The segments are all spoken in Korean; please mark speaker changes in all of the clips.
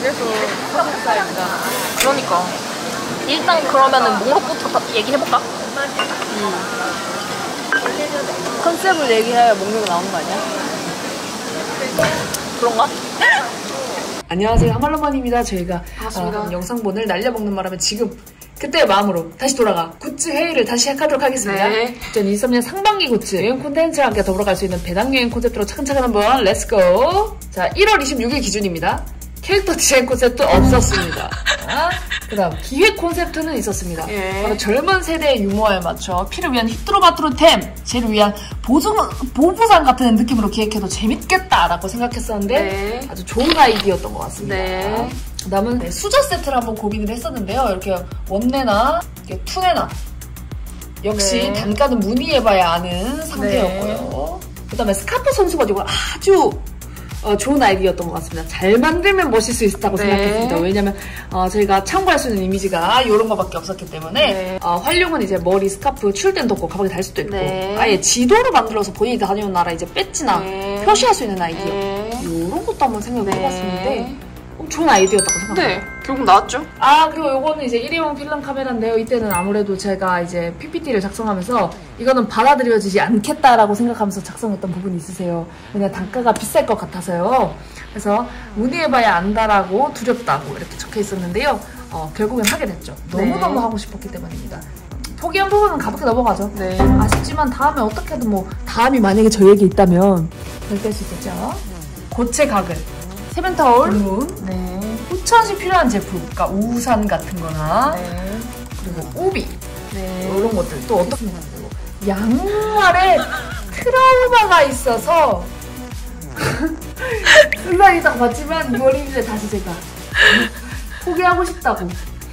Speaker 1: 그래서 사진사입니다.
Speaker 2: 그러니까 일단 그러면은 목록부터 얘기해볼까?
Speaker 1: 컨셉을 얘기해야 목록이 나오는 거 아니야?
Speaker 2: 그런가?
Speaker 1: 안녕하세요, 한말로만입니다. 저희가
Speaker 2: 반갑습니다.
Speaker 1: 영상본을 날려먹는 바람에 지금 그때의 마음으로 다시 돌아가 굿즈 회의를 다시 시작하도록 하겠습니다.
Speaker 2: 네.
Speaker 1: 2023년 상반기 굿즈 여행 콘텐츠와 함께 더불어 갈 수 있는 배낭여행 콘셉트로 차근차근 한번 렛츠고. 자, 1월 26일 기준입니다. 캐릭터 디자인 콘셉트 없었습니다. 그 다음 기획 콘셉트는 있었습니다.
Speaker 2: 예.
Speaker 1: 바로 젊은 세대의 유머에 맞춰 피를 위한 휘뚜루마뚜루템, 쟤를 위한 보부상 같은 느낌으로 기획해도 재밌겠다라고 생각했었는데
Speaker 2: 네.
Speaker 1: 아주 좋은 아이디어였던 것 같습니다.
Speaker 2: 네.
Speaker 1: 그 다음은 수저 세트를 한번 고민을 했었는데요. 이렇게 원내나 이렇게 투내나 역시
Speaker 2: 네.
Speaker 1: 단가는 문의해봐야 아는 상태였고요. 그 다음에 스카프 손수건 이거 아주 좋은 아이디어였던 것 같습니다. 잘 만들면 멋일 수 있다고
Speaker 2: 네.
Speaker 1: 생각했습니다. 왜냐면 저희가 참고할 수 있는 이미지가 이런 거밖에 없었기 때문에
Speaker 2: 네.
Speaker 1: 활용은 이제 머리, 스카프, 출땐 덮고 가방에 달 수도 있고
Speaker 2: 네.
Speaker 1: 아예 지도를 만들어서 본인이 다니는 나라 이제 배지나
Speaker 2: 네.
Speaker 1: 표시할 수 있는 아이디어
Speaker 2: 네.
Speaker 1: 이런 것도 한번 생각을
Speaker 2: 네.
Speaker 1: 해봤었는데 좋은 아이디어였다고 생각합니다.
Speaker 2: 네, 결국 나왔죠?
Speaker 1: 그리고 요거는 이제 일회용 필름 카메라인데요. 이때는 아무래도 제가 이제 PPT를 작성하면서 이거는 받아들여지지 않겠다라고 생각하면서 작성했던 부분이 있으세요. 왜냐면 단가가 비쌀 것 같아서요. 그래서 문의해봐야 안다라고 두렵다고 이렇게 적혀 있었는데요. 결국엔 하게 됐죠. 너무너무 하고 싶었기 때문입니다. 포기한 부분은 가볍게 넘어가죠.
Speaker 2: 네.
Speaker 1: 아쉽지만 다음에 어떻게든 다음이 만약에 저에게 있다면 될 수 있겠죠. 고체 가글, 세면타올, 룬,
Speaker 2: 네.
Speaker 1: 후천시 필요한 제품, 그러니까 우산 같은 거나
Speaker 2: 네.
Speaker 1: 그리고 우비
Speaker 2: 네.
Speaker 1: 이런 것들 또 어떻게 만들고 양말에 트라우마가 있어서 순간이딱 봤지만 6월 1일에 다시 제가 포기하고 싶다고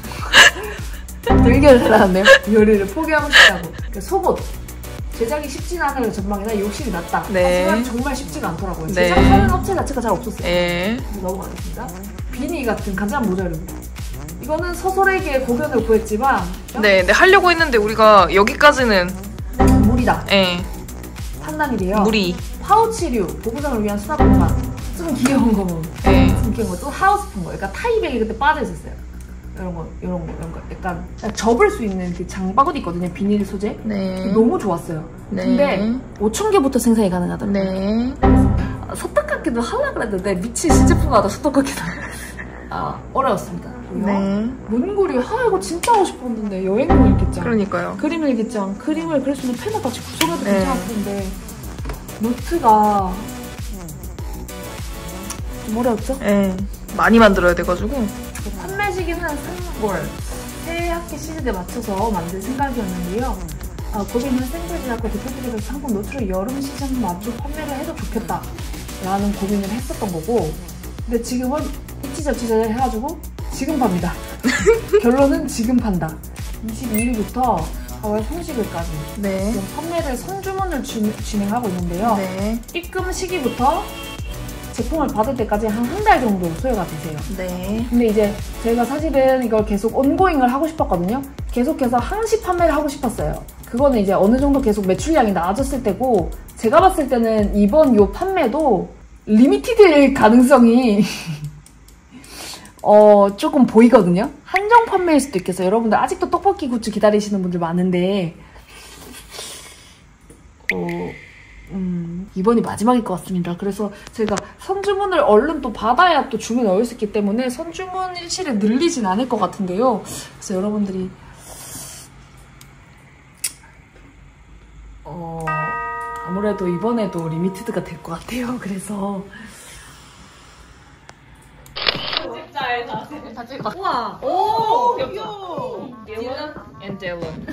Speaker 1: 되게 잘하네요. 6월 1일을 포기하고 싶다고. 속옷 제작이 쉽진 않을 전망이나 욕심이 났다.
Speaker 2: 네.
Speaker 1: 하지만 정말 쉽지가 않더라고요.
Speaker 2: 네.
Speaker 1: 제작하는 업체 자체가 잘 없었어요.
Speaker 2: 네.
Speaker 1: 넘어가겠습니다. 비니 같은 간장 모자입니다. 이거는 서솔에게 고견을 구했지만
Speaker 2: 네, 하려고 했는데 우리가 여기까지는
Speaker 1: 물이다.
Speaker 2: 네.
Speaker 1: 판단이래요.
Speaker 2: 무리.
Speaker 1: 파우치류, 보부상을 위한 수납 공간. 좀 귀여운 거 뭐.
Speaker 2: 네.
Speaker 1: 좀 귀여운 거. 또 하우스풍 거. 그러니까 타이백이 그때 빠져 있었어요. 이런 거. 약간 접을 수 있는 그 장바구니 있거든요. 비닐 소재.
Speaker 2: 네.
Speaker 1: 너무 좋았어요.
Speaker 2: 네.
Speaker 1: 근데 5,000개부터 생산이 가능하더라고요.
Speaker 2: 네.
Speaker 1: 소떡깎기도 하려고 그랬는데 미친 신제품마다 소떡깎기도 어려웠습니다.
Speaker 2: 네.
Speaker 1: 문구류 이거 진짜 하고 싶었는데 여행용 일기장,
Speaker 2: 그러니까요.
Speaker 1: 그림 일기장, 그림을 그릴 수 있는 펜을 같이 구성해도
Speaker 2: 네.
Speaker 1: 괜찮았는데 노트가 좀 어려웠죠?
Speaker 2: 네. 많이 만들어야 돼가지고.
Speaker 1: 판매 시기는 3월 새 학기 시즌에 맞춰서 만들 생각이었는데요. 고객은 샘플 제작과 대표들에게 상품 노트를 여름 시즌 맞춰 판매를 해도 좋겠다 라는 고민을 했었던 거고, 근데 지금은 이치저치저 해가지고 지금 팝니다. 결론은 지금 판다. 22일부터 4월 30일까지
Speaker 2: 네.
Speaker 1: 지금 판매를 선주문을 진행하고 있는데요.
Speaker 2: 네.
Speaker 1: 입금 시기부터 제품을 받을 때까지 한 달 정도 소요가 되세요.
Speaker 2: 네.
Speaker 1: 근데 이제 저희가 사실은 이걸 계속 온고잉을 하고 싶었거든요. 계속해서 항시 판매를 하고 싶었어요. 그거는 이제 어느 정도 계속 매출량이 나아졌을 때고, 제가 봤을 때는 이번 요 판매도 리미티드일 가능성이 조금 보이거든요. 한정 판매일 수도 있겠어요. 여러분들 아직도 떡볶이 굿즈 기다리시는 분들 많은데 이번이 마지막일 것 같습니다. 그래서 제가 선주문을 얼른 또 받아야 또 주문이 올 수 있기 때문에 선주문 일시를 늘리진 않을 것 같은데요. 그래서 여러분들이 아무래도 이번에도 리미티드가 될 것 같아요. 그래서 다 찍어. 우와. 오, 귀엽죠? 딜런 앤 델론.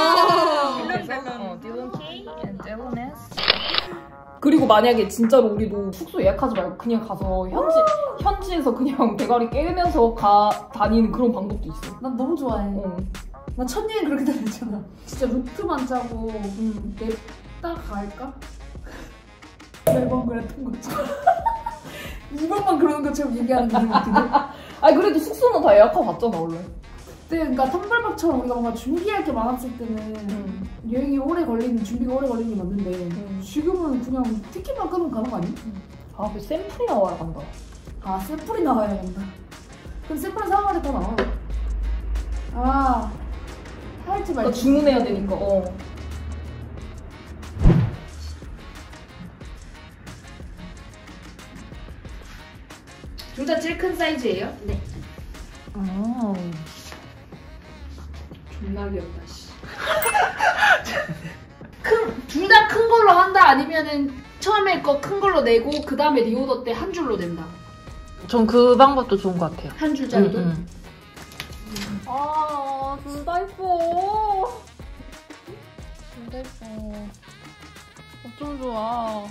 Speaker 1: 딜런 K 앤 델론 S. 그리고 만약에 진짜로 우리도 숙소 예약하지 말고 그냥 가서 현지에서 그냥 대가리 깨면서 다니는 그런 방법도 있어. 난 너무 좋아해. 난 천년이 그렇게 다녔잖아. 진짜 루트만 짜고 냅다 갈까? 매번 그랬던 거죠. 이번만 그러는 것처럼 얘기하는 게 웃기네. 그래도 숙소는 다 예약하고 갔잖아 원래. 그때 그러니까 텀블벅처럼 우리가 뭔가 준비할 게 많았을 때는 여행이 오래 걸리는, 준비가 오래 걸리는 게 맞는데 지금은 그냥 티켓만 끊으면 가는 거 아니야?
Speaker 2: 그 샘플이 나와야 간다.
Speaker 1: 샘플이 나와야 한다.
Speaker 3: 그럼 샘플 사와야 되잖아. 아, 할지
Speaker 1: 나
Speaker 3: 말지.
Speaker 1: 주문해야 되니까.
Speaker 3: 둘 다 제일 큰 사이즈예요? 네.
Speaker 1: 아.
Speaker 3: 존나 귀엽다, 씨. 둘 다 큰 걸로 한다? 아니면은 처음에 거 큰 걸로 내고 그 다음에 리오더 때 한 줄로 낸다?
Speaker 4: 전 그 방법도 좋은 것 같아요.
Speaker 3: 한 줄짜리도?
Speaker 1: 아, 둘 다 예뻐. 둘 다 예뻐. 어쩜 좋아.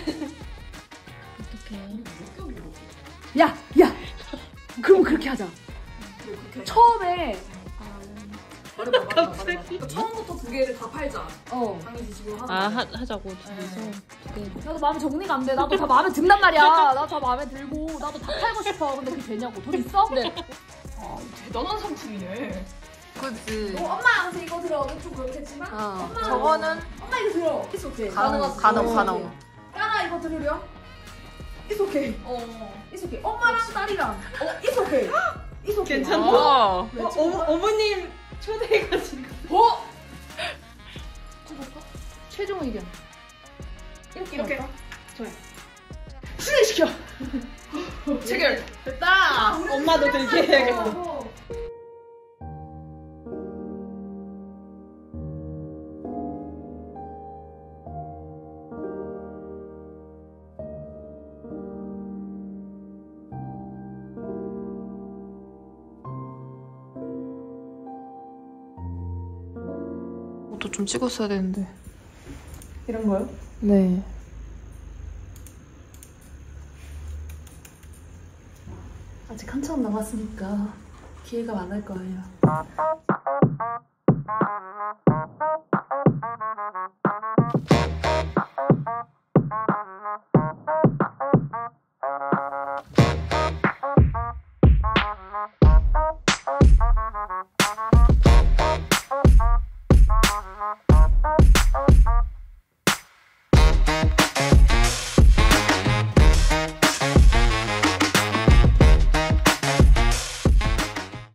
Speaker 1: 어떡해.
Speaker 3: 야! 그럼 그렇게 하자. 처음에
Speaker 1: 갑자기. 처음부터 두 개를 다 팔자. 장이지 지금 하나.
Speaker 4: 하자고 둘이서.
Speaker 3: 나도 마음에 정리가 안 돼. 나도 다 마음에 든단 말이야. 나도 다 마음에 들고 나도 다 팔고 싶어. 근데 그게 되냐고. 돈 있어? 네.
Speaker 1: 아, 대단한 상품이네.
Speaker 2: 그치.
Speaker 3: 엄마 항상 이거 들어. 좀 그렇겠지만 엄마
Speaker 2: 저거는
Speaker 3: 엄마 이거 들어. It's okay.
Speaker 2: 간호.
Speaker 3: 까나 이거 들으려? It's okay. It's okay. 엄마랑 딸이랑 It's okay. It's okay.
Speaker 2: 괜찮다.
Speaker 1: 어머님 초대해가지고.
Speaker 3: 최종 의견.
Speaker 1: 이렇게.
Speaker 3: 할까? 좋아요. 수리시켜.
Speaker 1: 체결. 됐다. 엄마도 들게 해야겠다.
Speaker 2: 옷도 좀 찍었어야 되는데.
Speaker 1: 이런 거요?
Speaker 2: 네.
Speaker 3: 아직 한참 남았으니까 기회가 많을 거예요.